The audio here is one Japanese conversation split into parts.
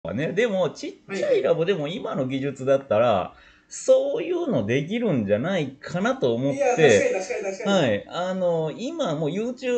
はね。でも、ちっちゃいはいはい。 ラボでも今の技術だったら、そういうのできるんじゃないかなと思っいや、確かにて、 確かに確かに。 はい。今もう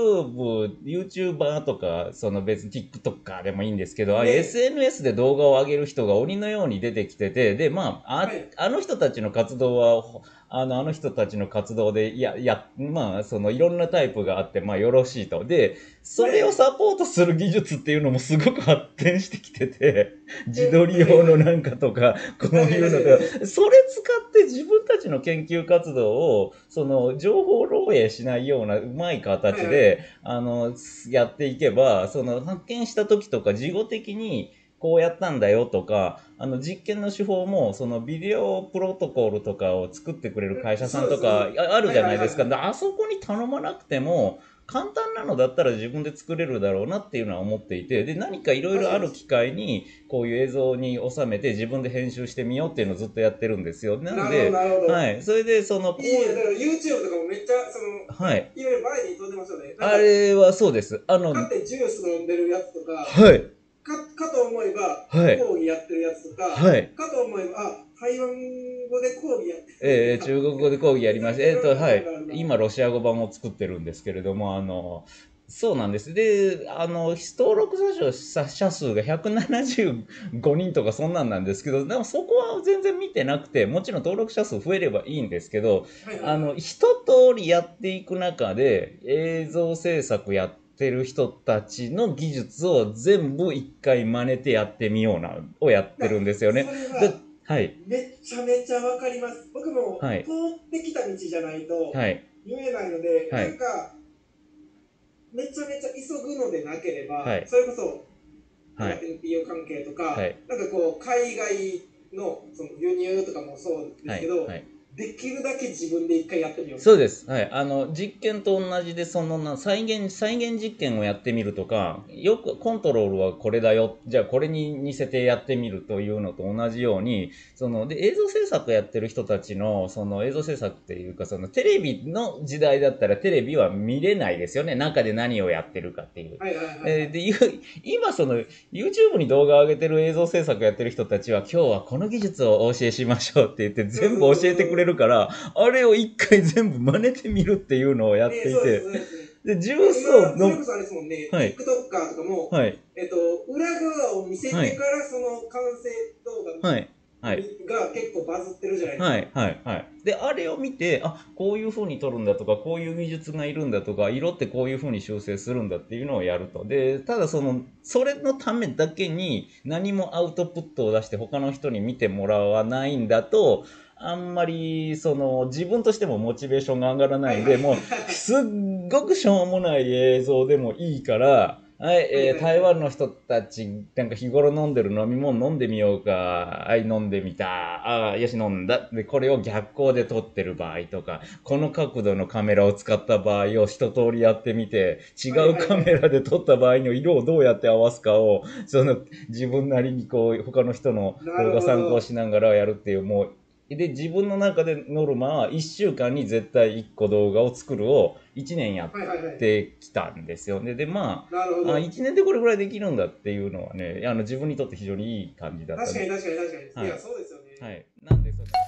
YouTuber とか、その別に TikToker でもいいんですけど、ああいうね。 SNS で動画を上げる人が鬼のように出てきてて、で、 はい。 あの人たちの活動は、あの人たちの活動で、いろんなタイプがあって、よろしいと。で、それをはいはい。 サポートする技術っていうのもすごく発展してきてて、自撮りはいはい。 用のなんかとか、こう確かにいうのとか、 確かに確かに。 それ使って自分たちの研究活動を、情報漏洩しないようなうまいはいはい。 形で、やっていけば、発見した時とか、事後的に、こうやったんだよとか、実験の手法も、ビデオプロトコルとかを作ってくれる会社さそうです、そうです。 んとかあるはいじゃないですか。 はいはいはい。 あそこに頼まなくても、簡単なのだったら自分で作れるだろうなっていうのは思っていて、で、何かいろい確かに。 ろある機会に、こういう映像に収めて自分で編集してみようっていうのをずっとやってるんですよ。なんなるほど、 で、 なるほど。 はい。それで、 いやいや、だから YouTube とかもめっちゃ、 はい。 いわゆる前に飛んでますよね。なんか、 あれはそうです。 勝ってジュース飲んでるやつとか、 はい。 かと思えば、 はい。 講義やってるやつとか、 はい。 かと思えば、台湾語で講義やってるとか、 中国語で講義やりました。 ふざけてるな、 はい。 感があるな。 今、ロシア語版を作ってるんですけれども、そうなんです。で、登録者数が175人とかそんなんなんですけど、でもそこは全然見てなくて、もちろん登録者数増えればいいんですけど、 はいはいはい。 一通りやっていく中で、映像制作やってる人たちの技術を全部一回真似てやってみような、をやってるんですよね。 それで、 は、 はい。 めちゃめちゃわかります。僕もはい。 通ってきた道じゃないとはい。 言えないので、 はい。 めちゃめちゃ急ぐのでなければ、 はい。 それこそ、 はい。 NPO 関係とか、 はい。 海外のその輸入とかもそうではい。 すけど、 はい。 できるだけ自分で一回やってみようみたいな。 そうです。はい。実験と同じで、再現実験をやってみるとか、よくコントロールはこれだよ。じゃあこれに似せてやってみるというのと同じように、で、映像制作やってる人たちの、映像制作っていうか、テレビの時代だったらテレビは見れないですよね。中で何をやってるかっていう。 はいはいはいはい。 で、今YouTube に動画を上げてる映像制作やってる人たちは、今日はこの技術をお教えしましょうって言ってそうそう全部教えてくれそうそう。 るから、あれを一回全部真似てみるっていうのをやっていそうです、 て、 そうです。 で、ジュースを今、それ飲む。 こそあれですもんね、 はい、 TikToker とかも、 はい、 裏側を見せはい、 てからその完成動画はい、はい。 が結構バズってるじゃないですか。 はい、はい、はい。で、あれを見て、こういう風に撮るんだとか、こういう技術がいるんだとか、色ってこういう風に修正するんだっていうのをやると。で、ただそれのためだけに何もアウトプットを出して他の人に見てもらわないんだと、あんまり、自分としてもモチベーションが上がらないんで、 はいはいはいもう、すっごくしょうもない映像でもいいから、はい、 はいはいはい。 台湾の人たち、なんか日頃飲んでる飲み物飲んでみようか。はい、飲んでみた。よし、飲んだ。で、これを逆光で撮ってる場合とか、この角度のカメラを使った場合を一通りやってみて、違はいうカメはいはい。 ラで撮った場合の色をどうやって合わすかを、自分なりに他の人のなる動画参考ほど。 しながらやるっていう、もう、で、自分の中でノルマは1週間に絶対1個動画を作るを1年やっはいはいはい。 てきたんですよ。 なるほど。 1年でこれぐらいできるんだっていうのはね、自分にとって非常にいい感じだったんで。 確かに確かに確かに。いや、 はい。 そうですよね。 はい。なんで、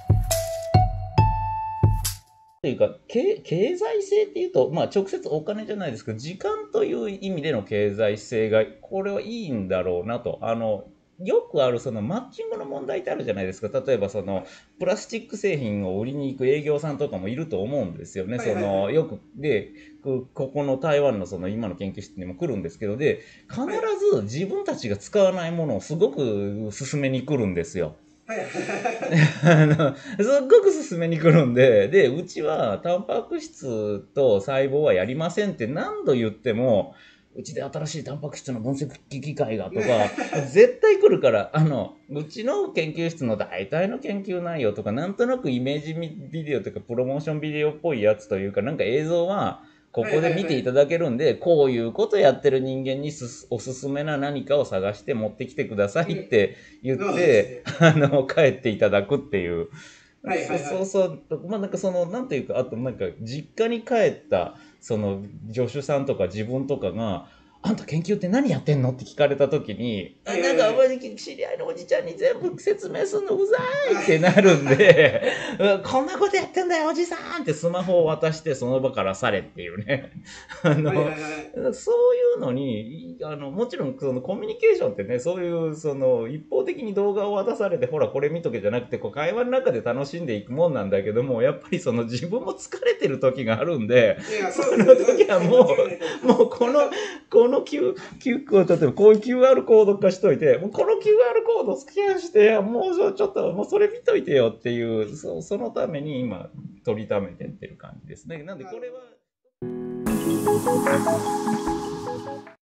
というか、経済性っていうと、直接お金じゃないですけど、時間という意味での経済性が、これはいいんだろうなと。よくあるマッチングの問題ってあるじゃないですか。例えばプラスチック製品を売りに行く営業さんとかもいると思うんですよね。 はいはいはい。 ここの台湾の今の研究室にも来るんですけど、で、必はい。 ず自分たちが使わないものをすごく勧めに来るんですよ。 はいはいはい。 すっごく進めに来るんで、で、うちはタンパク質と細胞はやりませんって何度言っても、うちで新しいタンパク質の分析機械がとか、絶対来るから、うちの研究室の大体の研究内容とか、なんとなくイメージビデオとか、プロモーションビデオっぽいやつというか、なんか映像は、こはいこではいはい。 見ていただけるんで、こういうことやってる人間におすすめな何かを探して持ってきてくださいって言っそうですて、 ね。 帰っていただくっていう。 はいはいはい。 そう、なんかなんていうか、あとなんか、実家に帰った、助手さんとか自分とかが、 あんた研究って何やってんのって聞かれた時に、なんか知り合いのおじちゃんに全部説明するのうざいってなるんで、こんなことやってんだよおじさんってスマホを渡してその場から去れっていうね。そういうのに、もちろんそのコミュニケーションってね、そういうその一方的に動画を渡されて、ほらこれ見とけじゃなくて、こう会話の中で楽しんでいくもんなんだけども、やっぱりその自分も疲れてる時があるんで、その時はもうこの 例えばこういう QR コード化しといて、もうこの QR コードスキャンして、もうちょっと、もうそれ見といてよっていう、そのために今、取りためてってる感じですね。なんでこれは、